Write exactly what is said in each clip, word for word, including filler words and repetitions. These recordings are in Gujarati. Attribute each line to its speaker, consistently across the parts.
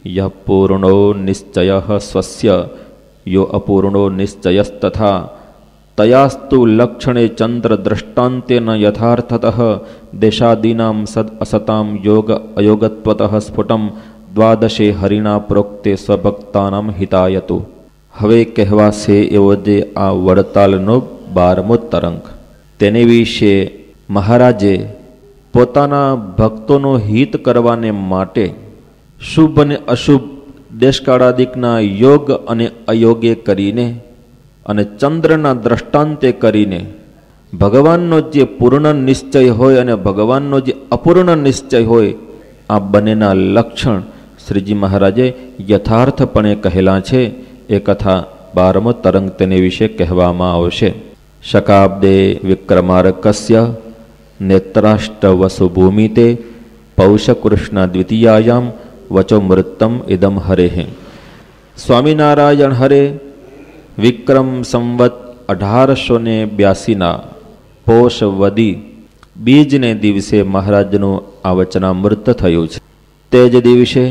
Speaker 1: યહ પૂર્ણો નિશ્ચયઃ સ્વસ્ય યો અપૂર્ણો નિશ્ચયસ્તથા તયાસ્તુ લક્ષણે ચંદ્ર દ્રષ્ટાંતેન યથાર્થતઃ દેશાદીનામ સદ અસતામ યોગ અયોગત્વતઃ સ્ફુટમ દ્વાદશે હરિણા પ્રોક્તે સ્વભક્તાનામ હિતાયતુ. હવે કહેવાશે એવો જે આ વડતાલનો બારમો તરંગ, તેને વિશે મહારાજે પોતાના ભક્તોનો હિત કરવાને માટે શુભ અને અશુભ દેશકાળાદિકના યોગ અને અયોગે કરીને અને ચંદ્રના દ્રષ્ટાંતે કરીને ભગવાનનો જે પૂર્ણ નિશ્ચય હોય અને ભગવાનનો જે અપૂર્ણ નિશ્ચય હોય આ બંનેના લક્ષણ શ્રીજી મહારાજે યથાર્થપણે કહેલા છે. એ કથા બારમો તરંગ તેને વિશે કહેવામાં આવશે. શકાબ્દે વિક્રમાર્કસ્ય નેત્રાષ્ટ વસુભૂમિતે પૌષકૃષ્ણ દ્વિતીયાયામ વચો મૃતમ ઇદમ હરેઃ. સ્વામિનારાયણ હરે વિક્રમ સંવત અઢારસો ને બ્યાસીના પોષ વદી બીજને દિવસે મહારાજનું આ વચનામૃત થયું છે. તે જ દિવસે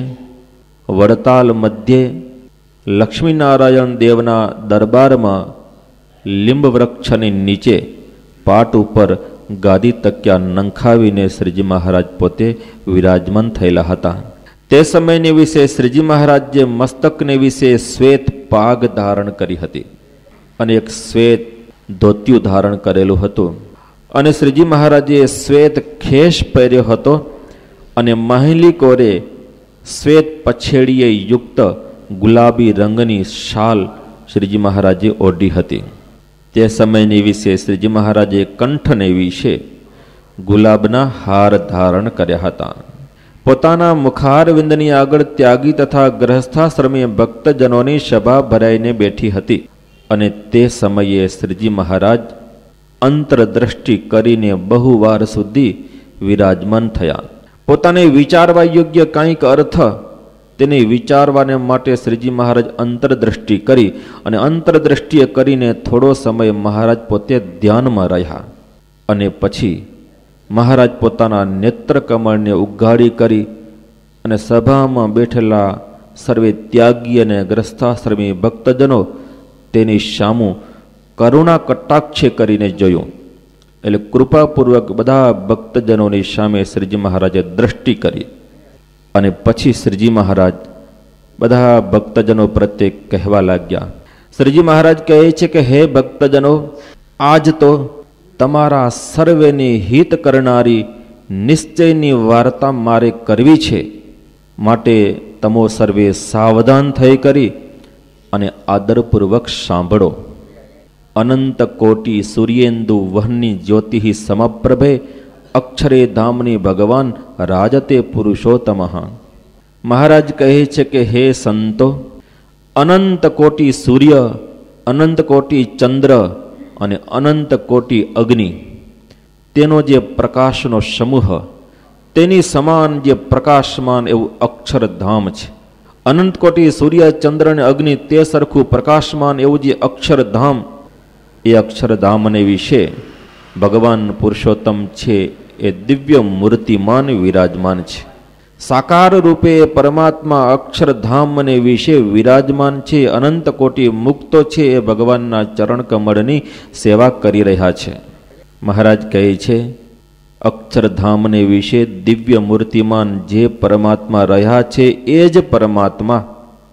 Speaker 1: વડતાલ મધ્યે લક્ષ્મીનારાયણ દેવના દરબારમાં લીંબ વૃક્ષની નીચે પાટ ઉપર ગાદી તક્યા નંખાવીને શ્રીજી મહારાજ પોતે વિરાજમાન થયેલા હતા. તે સમયને વિશે શ્રીજી મહારાજે મસ્તકને વિશે શ્વેત પાગ ધારણ કરી હતી અને એક શ્વેત ધોતિયું ધારણ કરેલું હતું અને શ્રીજી મહારાજે શ્વેત ખેસ પહેર્યો હતો અને માહિલી કોરે શ્વેત પછેડીએ યુક્ત ગુલાબી રંગની શાલ શ્રીજી મહારાજે ઓઢી હતી. તે સમયની વિશે શ્રીજી મહારાજે કંઠને વિશે ગુલાબના હાર ધારણ કર્યા હતા. પોતાના મુખારવિંદની આગળ ત્યાગી તથા ગ્રહસ્થાશ્રમી ભક્તજનોની સભા ભરાઈને બેઠી હતી અને તે સમયે શ્રીજી મહારાજ અંતરદ્રષ્ટિ કરીને બહુ વાર સુધી વિરાજમાન થયા. પોતાને વિચારવા યોગ્ય કંઈક અર્થ તેને વિચારવાને માટે શ્રીજી મહારાજ અંતરદ્રષ્ટિ કરી અને અંતરદ્રષ્ટિએ કરીને થોડો સમય મહારાજ પોતે ધ્યાનમાં રહ્યા અને પછી મહારાજ પોતાના નેત્ર કમળને ઉઘાડી કરી અને સભામાં બેઠેલા સર્વે ત્યાગી અને ગ્રસ્તાશ્રમી ભક્તજનો તેની સામું કરુણા કટાક્ષે કરીને જોયું. એટલે કૃપાપૂર્વક બધા ભક્તજનોની સામે શ્રીજી મહારાજે દ્રષ્ટિ કરી અને પછી શ્રીજી મહારાજ બધા ભક્તજનો પ્રત્યે કહેવા લાગ્યા. શ્રીજી મહારાજ કહે છે કે હે ભક્તજનો, આજ તો તમારા સર્વેની હિત કરનારી નિશ્ચયની વાર્તા મારે કરવી છે, માટે તમો સર્વે સાવધાન થઈ કરી અને આદરપૂર્વક સાંભળો. અનંત કોટી સૂર્યેન્દુ વહની જ્યોતિ સમપ્રભે અક્ષરે ધામની ભગવાન રાજતે પુરુષોત્તમ. મહારાજ કહે છે કે હે સંતો, અનંત કોટી સૂર્ય, અનંત કોટી ચંદ્ર અને અનંત કોટી અગ્નિ, તેનો જે પ્રકાશનો સમૂહ, તેની સમાન જે પ્રકાશમાન એવું અક્ષરધામ છે. અનંત કોટી સૂર્ય, ચંદ્ર અને અગ્નિ તે સરખું પ્રકાશમાન એવું જે અક્ષરધામ, એ અક્ષરધામને વિશે ભગવાન પુરુષોત્તમ છે એ દિવ્ય મૂર્તિમાન વિરાજમાન છે. સાકાર રૂપે પરમાત્મા અક્ષરધામને વિશે વિરાજમાન છે. અનંત કોટી મુક્તો છે એ ભગવાનના ચરણ કમળની સેવા કરી રહ્યા છે. મહારાજ કહે છે અક્ષરધામને વિશે દિવ્ય મૂર્તિમાન જે પરમાત્મા રહ્યા છે એ જ પરમાત્મા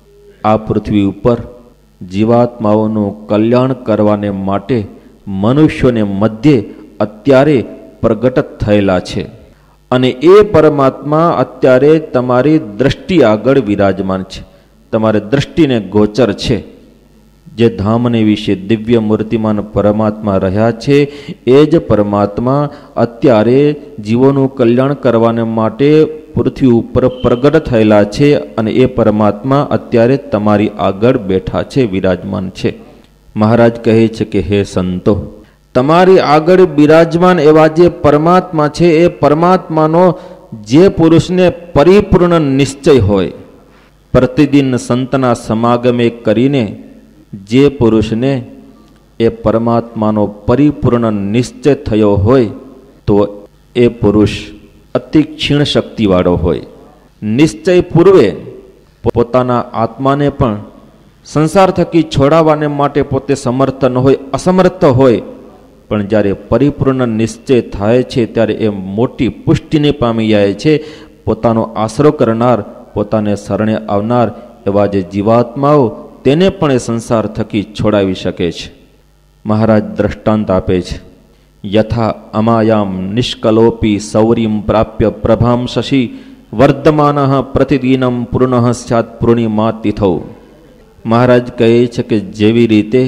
Speaker 1: આ પૃથ્વી ઉપર જીવાત્માઓનું કલ્યાણ કરવાને માટે મનુષ્યોને મધ્યે અત્યારે પ્રગટ થયેલા છે અને એ પરમાત્મા અત્યારે તમારી દ્રષ્ટિ આગળ વિરાજમાન છે, તમારી દ્રષ્ટિને ગોચર છે. જે ધામને વિશે દિવ્ય મૂર્તિમાન પરમાત્મા રહ્યા છે એ જ પરમાત્મા અત્યારે જીવોનું કલ્યાણ કરવાને માટે પૃથ્વી ઉપર પ્રગટ થયેલા છે અને એ પરમાત્મા અત્યારે તમારી આગળ બેઠા છે, વિરાજમાન છે. મહારાજ કહે છે કે હે સંતો, તમારી આગળ બિરાજમાન એવા જે પરમાત્મા છે એ પરમાત્માનો જે પુરુષને પરિપૂર્ણ નિશ્ચય હોય, પ્રતિદિન સંતના સમાગમે કરીને જે પુરુષને એ પરમાત્માનો પરિપૂર્ણ નિશ્ચય થયો હોય તો એ પુરુષ અતિ ક્ષીણ શક્તિવાળો હોય. નિશ્ચય પૂર્વે પોતાના આત્માને પણ સંસાર થકી છોડાવવાને માટે પોતે સમર્થ ન હોય, અસમર્થ હોય, પણ જ્યારે પરિપૂર્ણ નિશ્ચય થાય છે ત્યારે એ મોટી પુષ્ટિને પામી જાય છે. પોતાનો આશરો કરનાર, પોતાને શરણે આવનાર એવા જે જીવાત્માઓ, તેને પણ એ સંસાર થકી છોડાવી શકે છે. મહારાજ દ્રષ્ટાંત આપે છે, યથા અમાયામ નિષ્કલોપી સૌરીમ પ્રાપ્ય પ્રભામ શશી વર્ધમાન પ્રતિદિનમ પૂર્ણ સ્યાત પૂર્ણિમાતિથૌ. મહારાજ કહે છે કે જેવી રીતે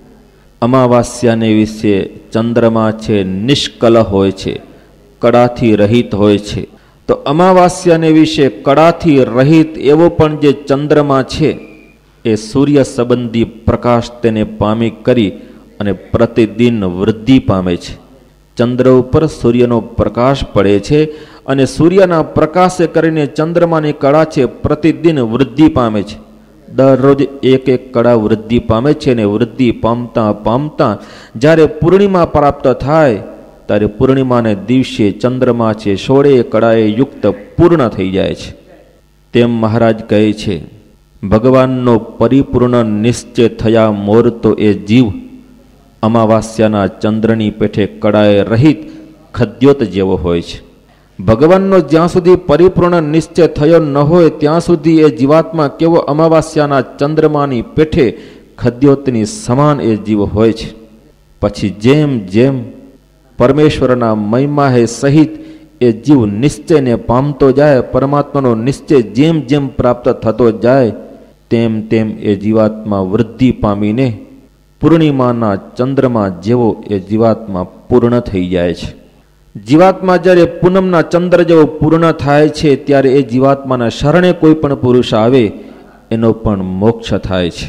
Speaker 1: અમાવાસ્યાને વિશે ચંદ્રમા છે નિષ્કલ હોય છે, કડાથી રહિત હોય છે, તો અમાવાસ્યાને વિશે કડાથી રહિત એવો પણ જે ચંદ્રમા છે એ સૂર્ય સંબંધી પ્રકાશ તેને પામી કરી અને પ્રતિદિન વૃદ્ધિ પામે છે. ચંદ્ર ઉપર સૂર્યનો પ્રકાશ પડે છે અને સૂર્યના પ્રકાશે કરીને ચંદ્રમાની કળા છે પ્રતિદિન વૃદ્ધિ પામે છે. દરરોજ એક એક કળા વૃદ્ધિ પામે છે અને વૃદ્ધિ પામતા પામતા જ્યારે પૂર્ણિમા પ્રાપ્ત થાય ત્યારે પૂર્ણિમાને દિવસે ચંદ્રમા છે સોળે કળાએ યુક્ત પૂર્ણ થઈ જાય છે. તેમ મહારાજ કહે છે, ભગવાનનો પરિપૂર્ણ નિશ્ચય થયા મોર તો એ જીવ અમાવાસ્યાના ચંદ્રની પેઠે કળાએ રહિત ખદ્યોત જેવો હોય છે. ભગવાનનો જ્યાં સુધી પરિપૂર્ણ નિશ્ચય થયો ન હોય ત્યાં સુધી એ જીવાત્મા કેવો અમાવાસ્યાના ચંદ્રમાની પેઠે ખદ્યોતની સમાન એ જીવ હોય છે. પછી જેમ જેમ પરમેશ્વરના મહિમાહે સહિત એ જીવ નિશ્ચયને પામતો જાય, પરમાત્માનો નિશ્ચય જેમ જેમ પ્રાપ્ત થતો જાય તેમ તેમ એ જીવાત્મા વૃદ્ધિ પામીને પૂર્ણિમાના ચંદ્રમા જેવો એ જીવાત્મા પૂર્ણ થઈ જાય છે. જીવાત્મા જ્યારે પૂનમના ચંદ્ર જેવો પૂર્ણ થાય છે ત્યારે એ જીવાત્માના શરણે કોઈ પણ પુરુષ આવે એનો પણ મોક્ષ થાય છે.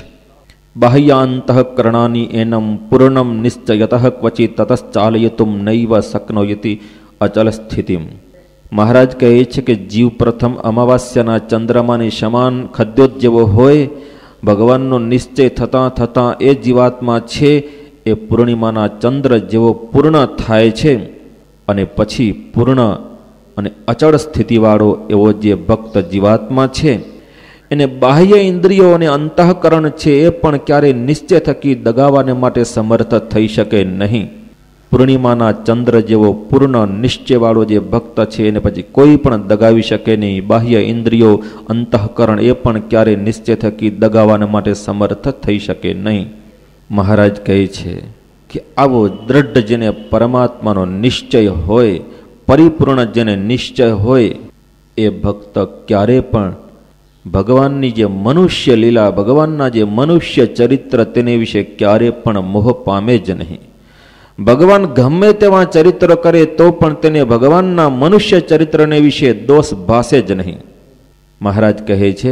Speaker 1: બાહ્યાંતઃકરણાની એનમ પૂર્ણમ નિશ્ચયતઃ ક્વચિત તતશ્ચાલયતુમ નૈવ શક્નોયતિ અચલ સ્થિતિમ. મહારાજ કહે છે કે જીવ પ્રથમ અમાવાસ્યાના ચંદ્રમાની સમાન ખદ્યોત જેવો હોય, ભગવાનનો નિશ્ચય થતાં થતાં એ જીવાત્મા છે એ પૂર્ણિમાના ચંદ્ર જેવો પૂર્ણ થાય છે અને પછી પૂર્ણ અને અચળ સ્થિતિવાળો એવો જે ભક્ત જીવાત્મા છે એને બાહ્ય ઇન્દ્રિયો અને અંતઃકરણ છે એ પણ ક્યારેય નિશ્ચય થકી દગાવવાને માટે સમર્થ થઈ શકે નહીં. પૂર્ણિમાના ચંદ્ર જેવો પૂર્ણ નિશ્ચયવાળો જે ભક્ત છે એને પછી કોઈ પણ દગાવી શકે નહીં. બાહ્ય ઇન્દ્રિયો, અંતઃકરણ એ પણ ક્યારેય નિશ્ચય થકી દગાવવાને માટે સમર્થ થઈ શકે નહીં. મહારાજ કહે છે કે આવો દ્રઢ જેને પરમાત્માનો નિશ્ચય હોય, પરિપૂર્ણ જેને નિશ્ચય હોય, એ ભક્ત ક્યારે પણ ભગવાનની જે મનુષ્ય લીલા, ભગવાનના જે મનુષ્ય ચરિત્ર તેને વિશે ક્યારે પણ મોહ પામે જ નહીં. ભગવાન ગમે તેવા ચરિત્ર કરે તો પણ તેને ભગવાનના મનુષ્ય ચરિત્રને વિશે દોષ ભાસે જ નહીં. મહારાજ કહે છે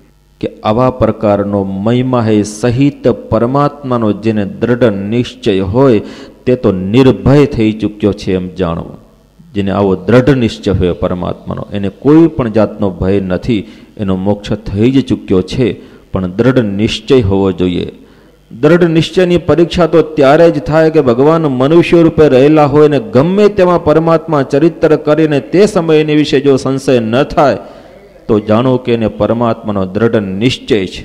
Speaker 1: કે આવા પ્રકારનો મહિમાહે સહિત પરમાત્માનો જેને દ્રઢ નિશ્ચય હોય તે તો નિર્ભય થઈ ચૂક્યો છે એમ જાણવું. જેને આવો દ્રઢ નિશ્ચય હોય પરમાત્માનો, એને કોઈ પણ જાતનો ભય નથી, એનો મોક્ષ થઈ જ ચૂક્યો છે. પણ દ્રઢ નિશ્ચય હોવો જોઈએ. દ્રઢ નિશ્ચયની પરીક્ષા તો ત્યારે જ થાય કે ભગવાન મનુષ્ય રૂપે રહેલા હોય ને ગમે તેમાં પરમાત્મા ચરિત્ર કરીને તે સમયને વિશે જો સંશય ન થાય તો જાણો કે એને પરમાત્માનો દ્રઢ નિશ્ચય છે.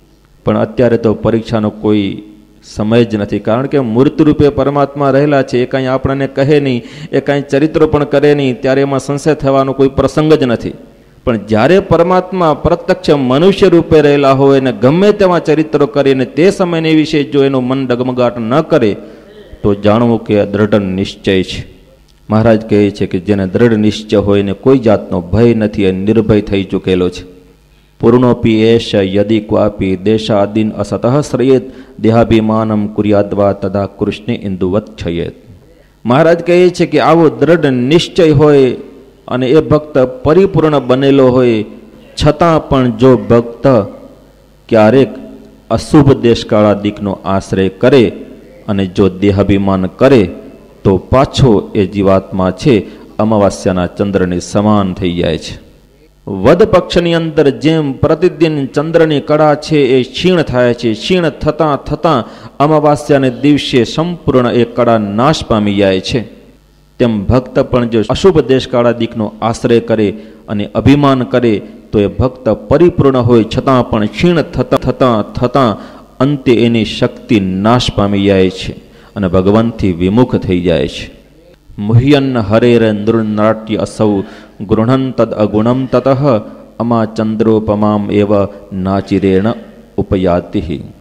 Speaker 1: પણ અત્યારે તો પરીક્ષાનો કોઈ સમય જ નથી, કારણ કે મૂર્ત રૂપે પરમાત્મા રહેલા છે. એ કાંઈ આપણને કહે નહીં, એ કાંઈ ચરિત્રો પણ કરે નહીં, ત્યારે એમાં સંશય થવાનો કોઈ પ્રસંગ જ નથી. પણ જ્યારે પરમાત્મા પ્રત્યક્ષ મનુષ્ય રૂપે રહેલા હોય અને ગમે તેવા ચરિત્રો કરીને તે સમયને વિશે જો એનું મન ડગમગાટ ન કરે તો જાણવું કે આ દ્રઢ નિશ્ચય છે. મહારાજ કહે છે કે જેને દ્રઢ નિશ્ચય હોય ને કોઈ જાતનો ભય નથી, એ નિર્ભય થઈ ચૂકેલો છે. પૂર્ણોપી એશ યદિ ક્વાપી દેશાદીન અસતઃ શ્રયેત દેહાભિમાનમ કુર્યાદ્વા તદા કૃષ્ણે ઇન્દુવત છયેત. મહારાજ કહે છે કે આવો દ્રઢ નિશ્ચય હોય અને એ ભક્ત પરિપૂર્ણ બનેલો હોય છતાં પણ જો ભક્ત ક્યારેક અશુભ દેશકાળાદિકનો આશ્રય કરે અને જો દેહાભિમાન કરે તો પાછો એ જીવાત્મા છે અમાવાસ્યાના ચંદ્રની સમાન થઈ જાય છે. વદ પક્ષની અંદર જેમ પ્રતિદિન ચંદ્રની કળા છે એ ક્ષીણ થાય છે, ક્ષીણ થતાં થતાં અમાવાસ્યાને દિવસે સંપૂર્ણ એ કળા નાશ પામી જાય છે, તેમ ભક્ત પણ જો અશુભ દેશકાળાદિકનો આશ્રય કરે અને અભિમાન કરે તો એ ભક્ત પરિપૂર્ણ હોય છતાં પણ ક્ષીણ થતાં થતાં થતાં અંતે એની શક્તિ નાશ પામી જાય છે અને ભગવાનથી વિમુખ થઈ જાય છે. મુહ્યન હરેર નૃનાટ્ય અસૌ ગૃહણ તદ અગુણમ તતઃ અમા ચંદ્રોપમામ એવ નાચિરેણ ઉપયાતિ.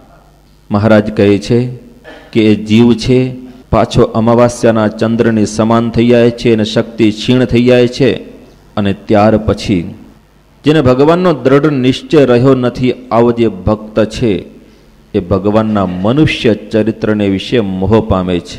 Speaker 1: મહારાજ કહે છે કે એ જીવ છે પાછો અમાવાસ્યાના ચંદ્રની સમાન થઈ જાય છે અને શક્તિ ક્ષીણ થઈ જાય છે. અને ત્યાર પછી જેને ભગવાનનો દ્રઢ નિશ્ચય રહ્યો નથી, આવો જે ભક્ત છે એ ભગવાનના મનુષ્ય ચરિત્રને વિશે મોહ પામે છે.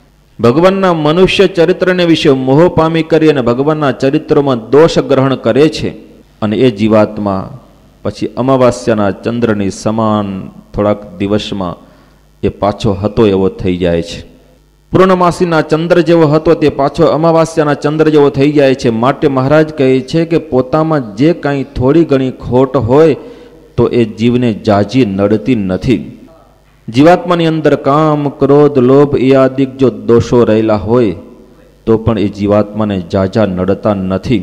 Speaker 1: ભગવાનના મનુષ્ય ચરિત્રને વિશે મોહ પામી કરી અને ભગવાનના ચરિત્રોમાં દોષ ગ્રહણ કરે છે. અને એ જીવાત્મા પછી અમાવાસ્યાના ચંદ્રની સમાન થોડાક દિવસમાં એ પાછો હતો એવો થઈ જાય છે. પૂર્ણમાસીના ચંદ્ર જેવો હતો તે પાછો અમાવાસ્યાના ચંદ્ર જેવો થઈ જાય છે. માટે મહારાજ કહે છે કે પોતામાં જે કાંઈ થોડી ઘણી ખોટ હોય તો એ જીવને જાજી નડતી નથી. જીવાત્માની અંદર કામ, ક્રોધ, લોભ એ આદિક જો દોષો રહેલા હોય તો પણ એ જીવાત્માને જાજા નડતા નથી.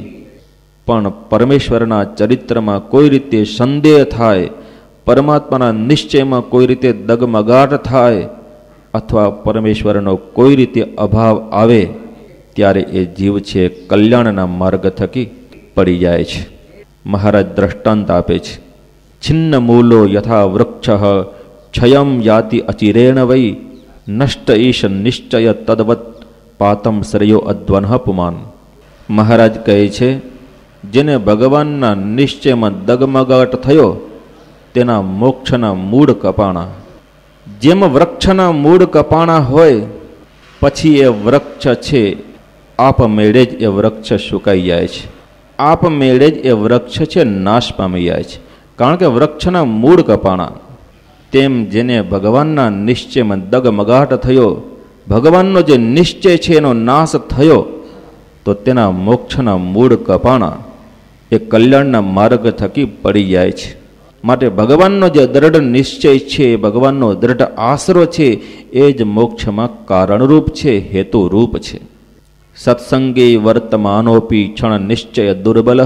Speaker 1: પણ પરમેશ્વરના ચરિત્રમાં કોઈ રીતે સંદેહ થાય, પરમાત્માના નિશ્ચયમાં કોઈ રીતે દગમગાટ થાય અથવા પરમેશ્વરનો કોઈ રીતે અભાવ આવે ત્યારે એ જીવ છે કલ્યાણના માર્ગ થકી પડી જાય છે. મહારાજ દ્રષ્ટાંત આપે છે. છિન્ન મૂલો યથા વૃક્ષ ક્ષયમ યાતિ અચિરેણ વૈ નષ્ટ ઈશ નિશ્ચય તદવત પાતમ શ્રેયો અદ્વન પુમાન. મહારાજ કહે છે જેને ભગવાનના નિશ્ચયમાં દગમગાટ થયો તેના મોક્ષના મૂળ કપાણા. જેમ વૃક્ષના મૂળ કપાણા હોય પછી એ વૃક્ષ છે આપમેળે જ એ વૃક્ષ સુકાઈ જાય છે, આપમેળે જ એ વૃક્ષ છે નાશ પામી જાય છે, કારણ કે વૃક્ષના મૂળ કપાણા. તેમ જેને ભગવાનના નિશ્ચયમાં દગમગાટ થયો, ભગવાનનો જે નિશ્ચય છે એનો નાશ થયો, તો તેના મોક્ષના મૂળ કપાણા એ કલ્યાણના માર્ગ થકી પડી જાય છે. માટે ભગવાનનો જે દ્રઢ નિશ્ચય છે, ભગવાનનો દ્રઢ આશરો છે, એ જ મોક્ષમાં કારણરૂપ છે, હેતુરૂપ છે. સત્સંગે વર્તમાનોપી ક્ષણ નિશ્ચય દુર્બલ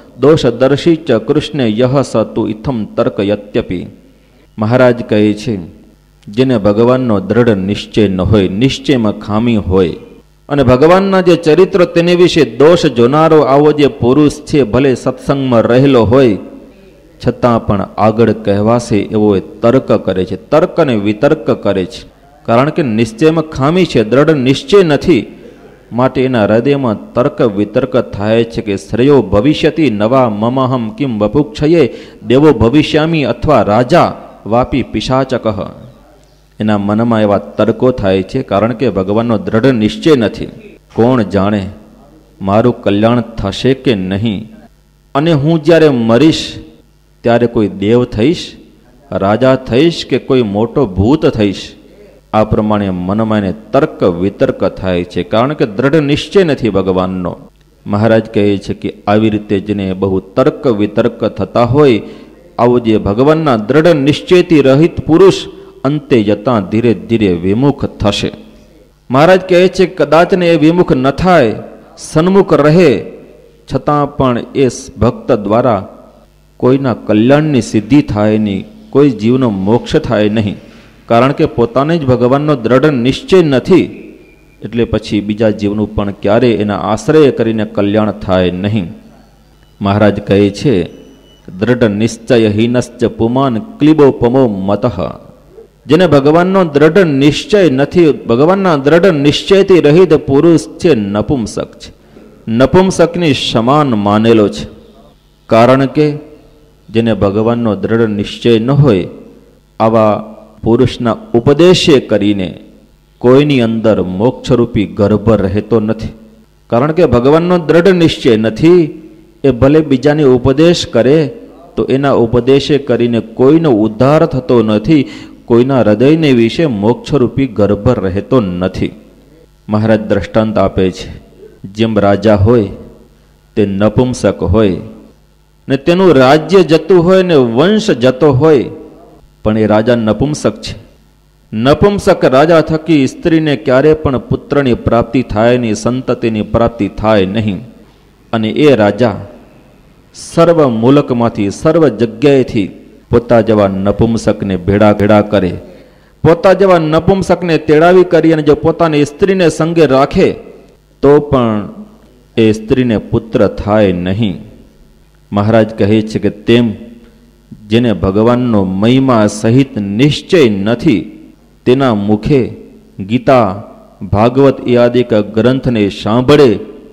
Speaker 1: દોષદર્શી ચ કૃષ્ણ યહ સ તુ ઇથમ તર્કયત્યપી. મહારાજ કહે છે જેને ભગવાનનો દ્રઢ નિશ્ચય ન હોય, નિશ્ચયમાં ખામી હોય અને ભગવાનના જે ચરિત્ર તેને વિશે દોષ જોનારો આવો જે પુરુષ છે ભલે સત્સંગમાં રહેલો હોય છતાં પણ આગળ કહેવાશે એવો એ તર્ક કરે છે, તર્ક અને વિતર્ક કરે છે. કારણ કે નિશ્ચયમાં ખામી છે, દ્રઢ નિશ્ચય નથી. માટે એના હૃદયમાં તર્ક વિતર્ક થાય છે કે શ્રેયો ભવિષ્યતિ નવા મમહમ કિમ વપુક્ષયે દેવો ભવિષ્યામી અથવા રાજા વાપી પિશાચક. એના મનમાં એવા તર્કો થાય છે કારણ કે ભગવાનનો દ્રઢ નિશ્ચય નથી. કોણ જાણે મારું કલ્યાણ થશે કે નહીં, અને હું જ્યારે મરીશ ત્યારે કોઈ દેવ થઈશ, રાજા થઈશ કે કોઈ મોટો ભૂત થઈશ. આ પ્રમાણે મનમાં એને તર્ક વિતર્ક થાય છે કારણ કે દ્રઢ નિશ્ચય નથી ભગવાનનો. મહારાજ કહે છે કે આવી રીતે જેને બહુ તર્ક વિતર્ક થતા હોય, આવો જે ભગવાનના દ્રઢ નિશ્ચયથી રહિત પુરુષ અંતે જતાં ધીરે ધીરે વિમુખ થશે. મહારાજ કહે છે કદાચને એ વિમુખ ન થાય, સન્મુખ રહે, છતાં પણ એ ભક્ત દ્વારા કોઈના કલ્યાણની સિદ્ધિ થાય નહીં, કોઈ જીવનો મોક્ષ થાય નહીં. કારણ કે પોતાને જ ભગવાનનો દ્રઢ નિશ્ચય નથી, એટલે પછી બીજા જીવનું પણ ક્યારેય એના આશ્રય કરીને કલ્યાણ થાય નહીં. મહારાજ કહે છે દ્રઢ નિશ્ચય હીનશ્ચ પુમાન ક્લિબોપમો મતઃ. જેને ભગવાનનો દ્રઢ નિશ્ચય નથી, ભગવાનના દ્રઢ નિશ્ચયથી રહિત પુરુષ છે નપુંસક છે, નપુંસકની સમાન માનેલો છે. કારણ કે જેને ભગવાનનો દ્રઢ નિશ્ચય ન હોય, આવા પુરુષના ઉપદેશે કરીને કોઈની અંદર મોક્ષરૂપી ગર્ભ રહેતો નથી. કારણ કે ભગવાનનો દ્રઢ નિશ્ચય નથી. એ ભલે બીજાને ઉપદેશ કરે તો એના ઉપદેશે કરીને કોઈનો ઉદ્ધાર થતો નથી, કોઈના હૃદયને વિશે મોક્ષરૂપી ગર્ભ રહેતો નથી. મહારાજ દ્રષ્ટાંત આપે છે જેમ રાજા હોય તે નપુંસક હોય ને તેનું રાજ્ય જતું હોય ને વંશ જતો હોય, પણ એ રાજા નપુંસક છે. નપુંસક રાજા થકી સ્ત્રીને ક્યારે પણ પુત્રની પ્રાપ્તિ થાય નહીં, સંતતિની પ્રાપ્તિ થાય નહીં. અને એ રાજા સર્વ મુલકમાંથી, સર્વ જગ્યાએથી પોતા જેવા નપુંસકને ભેડા ભેડા કરે, પોતા જેવા નપુંસકને તેડાવી કરી અને જો પોતાની સ્ત્રીને સંગે રાખે તો પણ એ સ્ત્રીને પુત્ર થાય નહીં. મહારાજ કહે છે કે તેમ જેને ભગવાનનો મહિમા સહિત નિશ્ચય નથી, તેના મુખે ગીતા, ભાગવત એ આદિક ગ્રંથને સાંભળે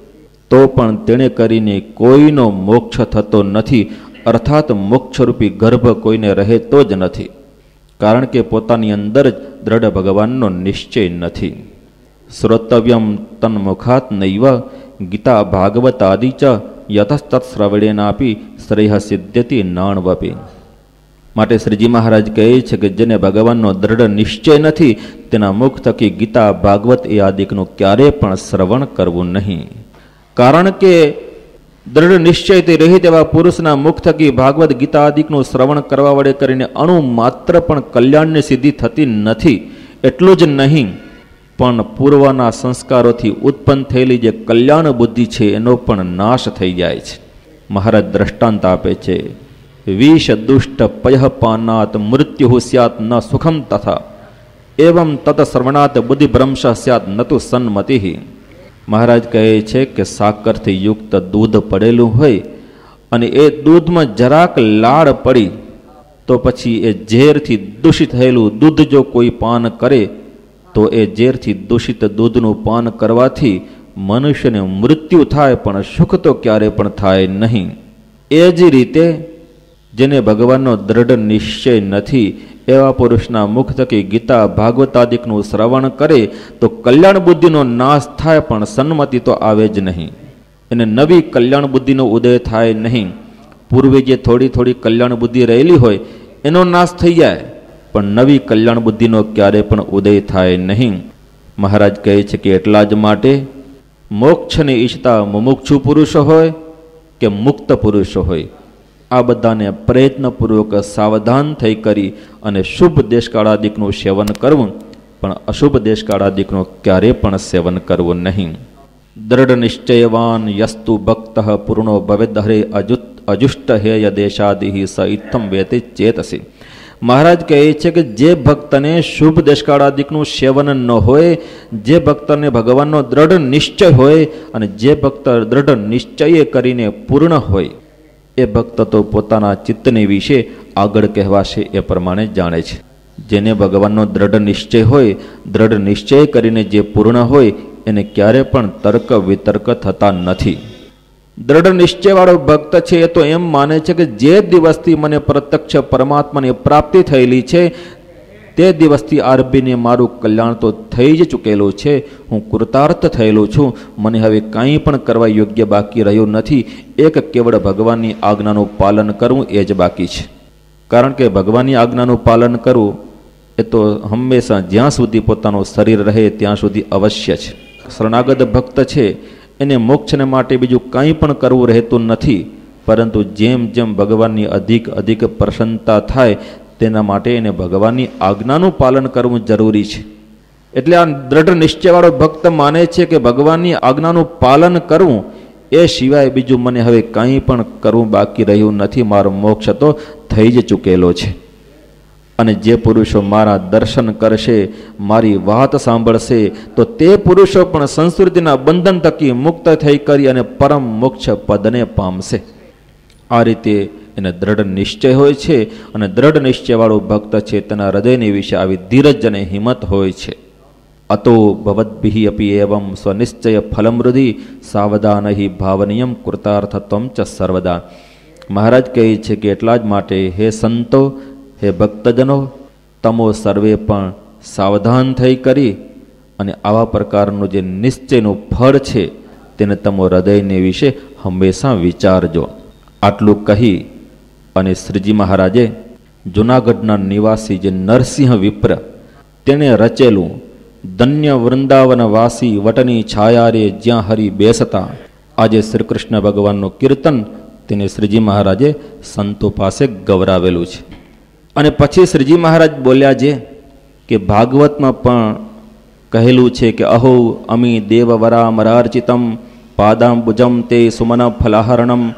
Speaker 1: તો પણ તેણે કરીને કોઈનો મોક્ષ થતો નથી, અર્થાત મોક્ષરૂપી ગર્ભ કોઈને રહેતો જ નથી, કારણ કે પોતાની અંદર જ દ્રઢ ભગવાનનો નિશ્ચય નથી. શ્રોતવ્યમ તન્મુખાત નૈવ ગીતા ભાગવત આદિ ચ યતસ્તત શ્રવણેનાપી શ્રેય સિદ્ધ્યતિ નાણવપી. માટે શ્રીજી મહારાજ કહે છે કે જેને ભગવાનનો દ્રઢ નિશ્ચય નથી, તેના મુખ થકી ગીતા, ભાગવત એ આદિકનું ક્યારે પણ શ્રવણ કરવું નહીં. કારણ કે દ્રઢ નિશ્ચયથી રહિત એવા પુરુષના મુખ થકી ભાગવત, ગીતા આદિકનું શ્રવણ કરવા વડે કરીને અણુ માત્ર પણ કલ્યાણની સિદ્ધિ થતી નથી. એટલું જ નહીં, પણ પૂર્વના સંસ્કારોથી ઉત્પન્ન થયેલી જે કલ્યાણ બુદ્ધિ છે એનો પણ નાશ થઈ જાય છે. મહારાજ દ્રષ્ટાંત આપે છે, વિષ દુષ્ટ પય પાનાત મૃત્યુ સ્યાત ન સુખમ તથા એવં તત શ્રવણાત બુદ્ધિ ભ્રંશ સ્યાત નતુ સન્મતિ. મહારાજ કહે છે કે સાકરથી યુક્ત દૂધ પડેલું હોય અને એ દૂધમાં જરાક લાળ પડી તો પછી એ ઝેરથી દૂષિત થયેલું દૂધ જો કોઈ પાન કરે તો એ ઝેરથી દૂષિત દૂધનું પાન કરવાથી મનુષ્યને મૃત્યુ થાય, પણ સુખ તો ક્યારે પણ થાય નહીં. એ જ રીતે જેને ભગવાનનો દ્રઢ નિશ્ચય નથી એવા પુરુષના મુખ થકી ગીતા, ભાગવતાદિકનું શ્રવણ કરે તો કલ્યાણ બુદ્ધિનો નાશ થાય, પણ સન્મતિ તો આવે જ નહીં. એને નવી કલ્યાણ બુદ્ધિનો ઉદય થાય નહીં. પૂર્વે જે થોડી થોડી કલ્યાણ બુદ્ધિ રહેલી હોય એનો નાશ થઈ જાય, પણ નવી કલ્યાણ બુદ્ધિનો ક્યારે પણ ઉદય થાય નહીં. મહારાજ કહે છે કે એટલા જ માટે મોક્ષને ઈચ્છતા મુમુક્ષુ પુરુષો હોય કે મુક્ત પુરુષો હોય, આ બધાને પ્રયત્નપૂર્વક સાવધાન થઈ કરી અને શુભ દેશકાળાદિકનું સેવન કરવું, પણ અશુભ દેશકાળાદિકનું ક્યારે પણ સેવન કરવું નહીં. દ્રઢ નિશ્ચયવાન યસ્તુ ભક્ત પૂર્ણો ભવેદ હરે અજુત અજુષ્ટ હેય દેશાદિ સ ઇત્થમ વેતે ચેતસી. મહારાજ કહે છે કે જે ભક્તને શુભ દેશકાળાદિકનું સેવન ન હોય, જે ભક્તને ભગવાનનો દ્રઢ નિશ્ચય હોય અને જે ભક્ત દ્રઢ નિશ્ચય કરીને પૂર્ણ હોય, એ ભક્ત તો પોતાના ચિત્તને વિશે આગળ કહેવાશે એ પ્રમાણે જાણે છે. જેને ભગવાનનો દ્રઢ નિશ્ચય હોય, દ્રઢ નિશ્ચય કરીને જે પૂર્ણ હોય, એને ક્યારે પણ તર્ક વિતર્ક થતા નથી. દ્રઢ નિશ્ચયવાળો ભક્ત છે એ તો એમ માને છે કે જે દિવસથી મને પ્રત્યક્ષ પરમાત્માની પ્રાપ્તિ થયેલી છે તે દિવસથી આરંભીને મારું કલ્યાણ તો થઈ જ ચૂકેલું છે, હું કૃતાર્થ થયેલો છું, મને હવે કાંઈ પણ કરવા યોગ્ય બાકી રહ્યું નથી. એક કેવળ ભગવાનની આજ્ઞાનું પાલન કરવું એ જ બાકી છે. કારણ કે ભગવાનની આજ્ઞાનું પાલન કરવું એ તો હંમેશા જ્યાં સુધી પોતાનું શરીર રહે ત્યાં સુધી અવશ્ય છે. શરણાગત ભક્ત છે એને મોક્ષને માટે બીજું કાંઈ પણ કરવું રહેતું નથી, પરંતુ જેમ જેમ ભગવાનની અધિક અધિક પ્રસન્નતા થાય તેના માટે એને ભગવાનની આજ્ઞાનું પાલન કરવું જરૂરી છે. એટલે આ દ્રઢ નિશ્ચયવાળો ભક્ત માને છે કે ભગવાનની આજ્ઞાનું પાલન કરવું એ સિવાય બીજું મને હવે કાંઈ પણ કરવું બાકી રહ્યું નથી, મારો મોક્ષ તો થઈ જ ચૂકેલો છે. અને જે પુરુષો મારા દર્શન કરશે, મારી વાત સાંભળશે, તો તે પુરુષો પણ સંસ્કૃતિના બંધન થકી મુક્ત થઈ કરી અને પરમ મોક્ષ પદને પામશે. આ રીતે એને દ્રઢ નિશ્ચય હોય છે, અને દ્રઢ નિશ્ચયવાળો ભક્ત છે તેના હૃદયની વિશે આવી ધીરજ અને હિંમત હોય છે. અતો ભવદ્ભિઃ અપી એવં સ્વનિશ્ચય ફલમૃધિ સાવધાનહિ ભાવનીયમ કૃતાર્થત્વમ ચ સર્વદા. મહારાજ કહે છે કે એટલા જ માટે હે સંતો, હે ભક્તજનો, તમો સર્વે પણ સાવધાન થઈ કરી અને આવા પ્રકારનું જે નિશ્ચયનું ફળ છે તેને તમો હૃદયને વિશે હંમેશા વિચારજો. આટલું કહી અને શ્રીજી મહારાજે જૂનાગઢના નિવાસી જે નરસિંહ વિપ્ર તેણે રચેલું ધન્ય વૃંદાવન વાસી વટની છાયારે જ્યાં હરિ બેસતા, આજે શ્રી કૃષ્ણ ભગવાનનું કીર્તન તેને શ્રીજી મહારાજે સંતો પાસે ગવરાવેલું છે. અને પછી શ્રીજી મહારાજ બોલ્યા છે કે ભાગવતમાં પણ કહેલું છે કે અહો અમી દેવવરા મરાર્ચિતમ પાદાંબુજમ તે સુમન ફલાહરણમ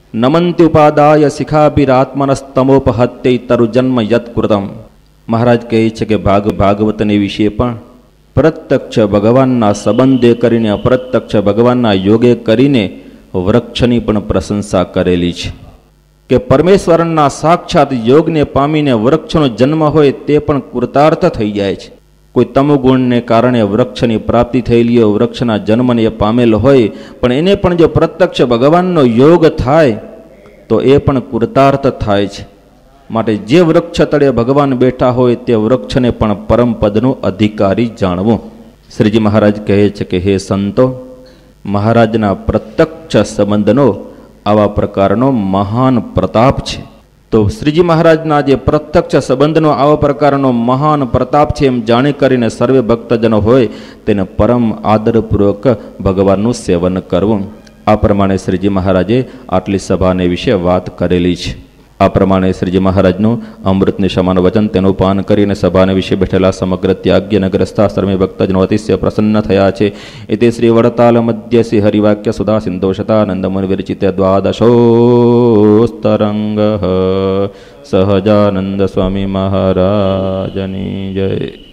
Speaker 1: નમંત્યુપાદાય શિખાભિરાત્મનસ્તમોપહત્ય તરુજન્મ યત્કૃતમ. મહારાજ કહે છે કે ભાગ ભાગવતને વિશે પણ પ્રત્યક્ષ ભગવાનના સંબંધે કરીને અપ્રત્યક્ષ ભગવાનના યોગે કરીને વૃક્ષની પણ પ્રશંસા કરેલી છે કે પરમેશ્વરના સાક્ષાત યોગને પામીને વૃક્ષનો જન્મ હોય તે પણ કૃતાર્થ થઈ જાય છે. કોઈ તમોગુણને કારણે વૃક્ષની પ્રાપ્તિ થયેલી હોય, વૃક્ષના જન્મને એ પામેલ હોય, પણ એને પણ જો પ્રત્યક્ષ ભગવાનનો યોગ થાય તો એ પણ કૃતાર્થ થાય છે. માટે જે વૃક્ષ તળે ભગવાન બેઠા હોય તે વૃક્ષને પણ પરમપદનું અધિકારી જાણવું. શ્રીજી મહારાજ કહે છે કે હે સંતો, મહારાજના પ્રત્યક્ષ સંબંધનો આવા પ્રકારનો મહાન પ્રતાપ છે. તો શ્રીજી મહારાજના જે પ્રત્યક્ષ સંબંધનો આવા પ્રકારનો મહાન પ્રતાપ છે એમ જાણી કરીને સર્વે ભક્તજનો હોય તેને પરમ આદરપૂર્વક ભગવાનનું સેવન કરવું. આ પ્રમાણે શ્રીજી મહારાજે આટલી સભાને વિશે વાત કરેલી છે. આ પ્રમાણે શ્રીજી મહારાજનું અમૃતની સમાન વચન તેનું પાન કરીને સભાને વિશે બેઠેલા સમગ્ર ત્યાગ્ય નગરસ્થા સર્વે ભક્તજનો અતિશય પ્રસન્ન થયા છે. એ શ્રી વડતાલ મધ્ય શ્રી હરિવાક્ય સુધા સિંધોષતાનંદમુનિ વિરચિત દ્વાદશોસ્તરંગ સહજાનંદ સ્વામી મહારાજની જય.